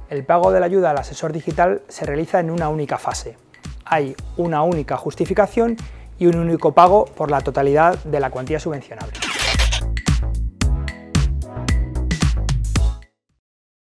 El pago de la ayuda al asesor digital se realiza en una única fase. Hay una única justificación y un único pago por la totalidad de la cuantía subvencionable.